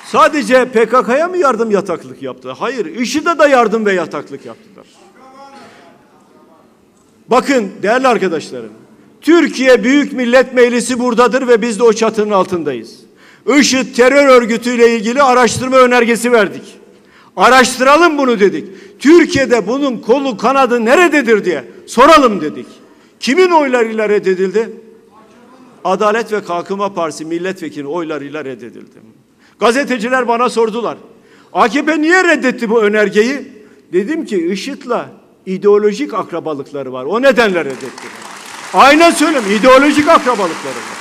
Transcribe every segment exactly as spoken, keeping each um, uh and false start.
Sadece P K K'ya mı yardım yataklık yaptı? Hayır, IŞİD'e de yardım ve yataklık yaptılar. Bakın değerli arkadaşlarım, Türkiye Büyük Millet Meclisi buradadır ve biz de o çatının altındayız. IŞİD terör örgütüyle ilgili araştırma önergesi verdik. Araştıralım bunu dedik. Türkiye'de bunun kolu kanadı nerededir diye soralım dedik. Kimin oylarıyla reddedildi? Adalet ve Kalkınma Partisi milletvekili oylarıyla reddedildi. Gazeteciler bana sordular. A K P niye reddetti bu önergeyi? Dedim ki IŞİD'le ideolojik akrabalıkları var. O nedenle reddetti. Aynen söyleyeyim, ideolojik akrabalıkları var.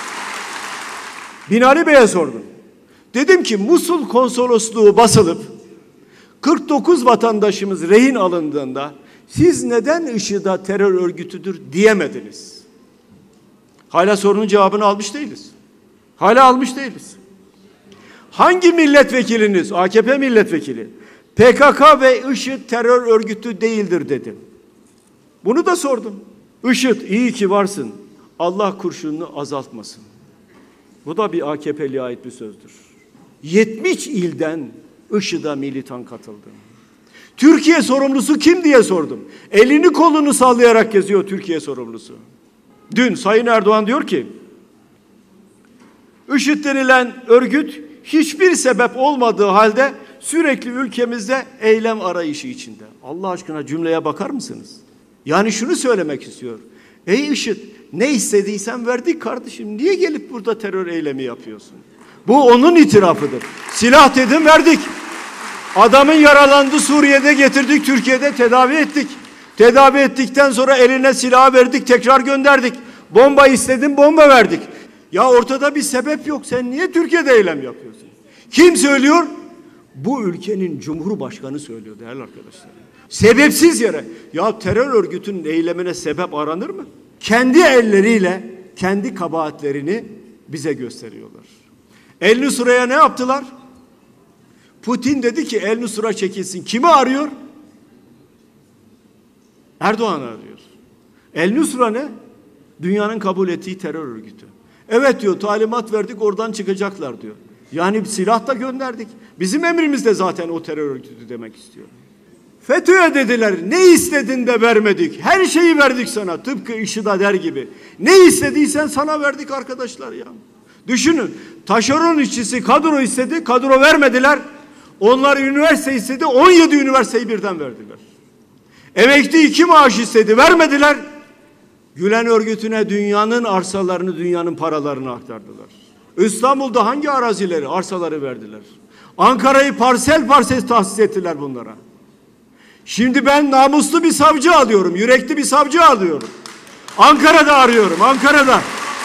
Binali Bey'e sordum. Dedim ki Musul konsolosluğu basılıp kırk dokuz vatandaşımız rehin alındığında siz neden IŞİD'e terör örgütüdür diyemediniz? Hala sorunun cevabını almış değiliz. Hala almış değiliz. Hangi milletvekiliniz, A K P milletvekili, P K K ve IŞİD terör örgütü değildir dedim. Bunu da sordum. IŞİD iyi ki varsın, Allah kurşununu azaltmasın. Bu da bir A K P'liye ait bir sözdür. yetmiş ilden IŞİD'e militan katıldı. Türkiye sorumlusu kim diye sordum. Elini kolunu sallayarak geziyor Türkiye sorumlusu. Dün Sayın Erdoğan diyor ki, IŞİD denilen örgüt hiçbir sebep olmadığı halde sürekli ülkemizde eylem arayışı içinde. Allah aşkına cümleye bakar mısınız? Yani şunu söylemek istiyor. Ey IŞİD, ne istediysen verdik kardeşim. Niye gelip burada terör eylemi yapıyorsun? Bu onun itirafıdır. Silah dedim verdik. Adamın yaralandı, Suriye'de getirdik, Türkiye'de tedavi ettik. Tedavi ettikten sonra eline silah verdik, tekrar gönderdik. Bomba istedim, bomba verdik. Ya ortada bir sebep yok. Sen niye Türkiye'de eylem yapıyorsun? Kim söylüyor? Bu ülkenin Cumhurbaşkanı söylüyor değerli arkadaşlar. Sebepsiz yere. Ya terör örgütünün eylemine sebep aranır mı? Kendi elleriyle kendi kabahatlerini bize gösteriyorlar. El-Nusra'ya ne yaptılar? Putin dedi ki El-Nusra çekilsin. Kimi arıyor? Erdoğan'ı arıyor. El-Nusra ne? Dünyanın kabul ettiği terör örgütü. Evet diyor, talimat verdik, oradan çıkacaklar diyor. Yani silah da gönderdik. Bizim emrimizde zaten o terör örgütü demek istiyor. FETÖ'ye dediler, ne istedin de vermedik. Her şeyi verdik sana, tıpkı IŞİD'e der gibi. Ne istediysen sana verdik arkadaşlar ya. Düşünün, taşeron işçisi kadro istedi, kadro vermediler. Onlar üniversite istedi, on yedi üniversiteyi birden verdiler. Emekli iki maaş istedi, vermediler. Gülen örgütüne dünyanın arsalarını, dünyanın paralarını aktardılar. İstanbul'da hangi arazileri, arsaları verdiler? Ankara'yı parsel parsel tahsis ettiler bunlara. Şimdi ben namuslu bir savcı alıyorum, yürekli bir savcı alıyorum. Ankara'da arıyorum, Ankara'da.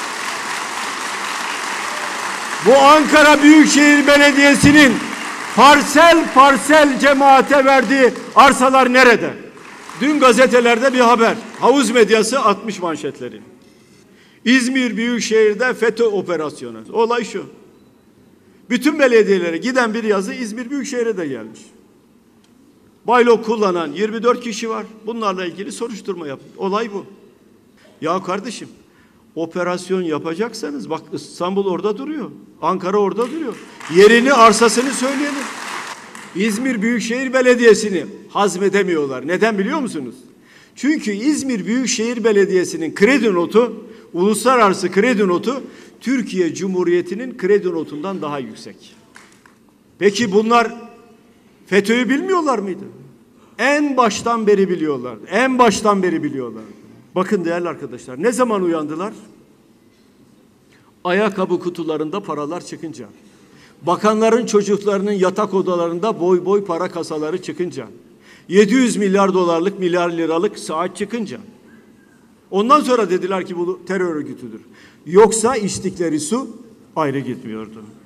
Bu Ankara Büyükşehir Belediyesi'nin parsel parsel cemaate verdiği arsalar nerede? Dün gazetelerde bir haber. Havuz medyası atmış manşetleri. İzmir Büyükşehir'de FETÖ operasyonu. Olay şu. Bütün belediyelere giden bir yazı İzmir Büyükşehir'e de gelmiş. Baylok kullanan yirmi dört kişi var. Bunlarla ilgili soruşturma yapın. Olay bu. Ya kardeşim, operasyon yapacaksanız bak İstanbul orada duruyor. Ankara orada duruyor. Yerini, arsasını söyleyelim. İzmir Büyükşehir Belediyesi'ni hazmedemiyorlar. Neden biliyor musunuz? Çünkü İzmir Büyükşehir Belediyesi'nin kredi notu, uluslararası kredi notu Türkiye Cumhuriyeti'nin kredi notundan daha yüksek. Peki bunlar FETÖ'yü bilmiyorlar mıydı? En baştan beri biliyorlar. En baştan beri biliyorlar. Bakın değerli arkadaşlar, ne zaman uyandılar? Ayakkabı kutularında paralar çıkınca. Bakanların çocuklarının yatak odalarında boy boy para kasaları çıkınca. yedi yüz milyar dolarlık, milyar liralık saat çıkınca. Ondan sonra dediler ki bu terör örgütüdür. Yoksa içtikleri su ayrı gitmiyordu.